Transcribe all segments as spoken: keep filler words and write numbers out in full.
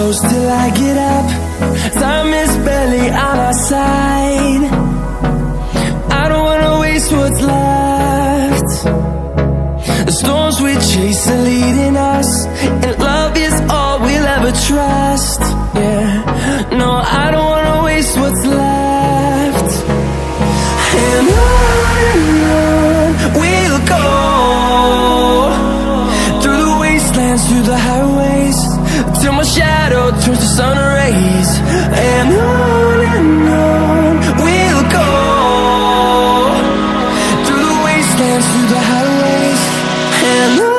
close till I get up. Time is barely on our side. I don't wanna waste what's left. The storms we chase are leading us, and love is all we'll ever trust. Yeah, no, I don't wanna waste what's left. And on and on we'll go, through the wastelands, through the highways, till my shadow turns to sun rays. And on and on we'll go, through the wastelands, through the highways, and on.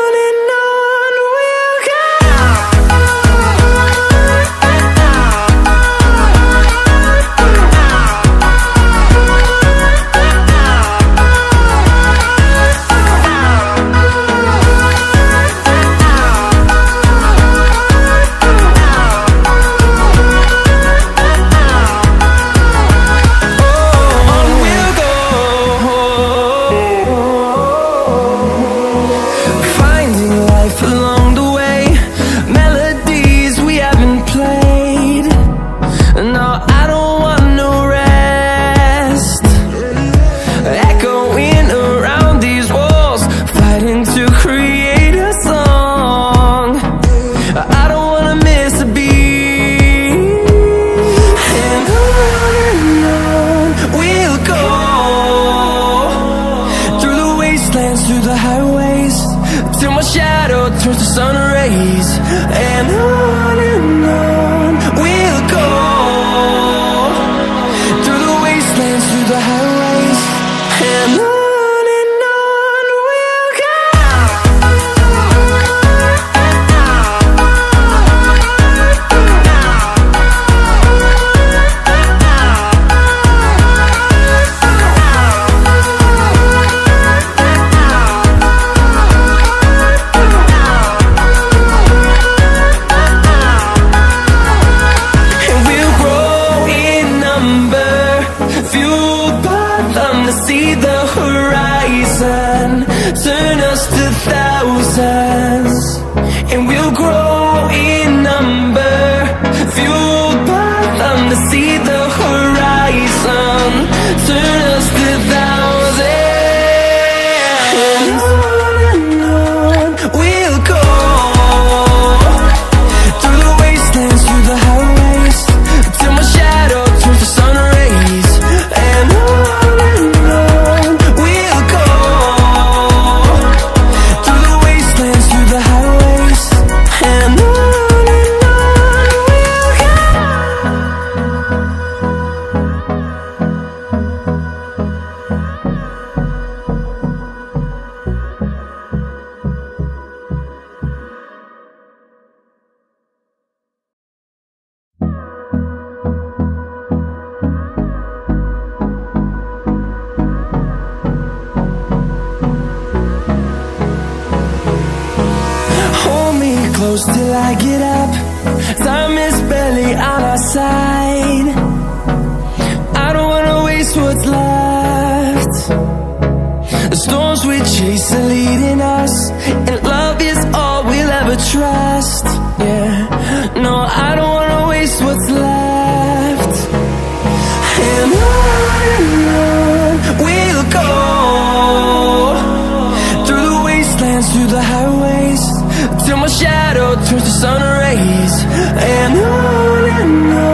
Through the highways, till my shadow turns to sun rays. And on and on we'll go, through the wastelands, through the highways, and on. See the horizon turn us to thousands, and we'll grow in number, fueled by them. To see the horizon turn us to thousands, and on and on we'll go, through the wastelands, through the highways, till my shadow turns to sun rays. And on close till I get up. Time is barely on our side. I don't wanna waste what's left. The storms we chase are leading us, and love is all we'll ever trust. Yeah, no, I don't wanna waste what's left. And on and on we'll go, through the wastelands, through the highways, till my shadow turns to sun rays. And on and on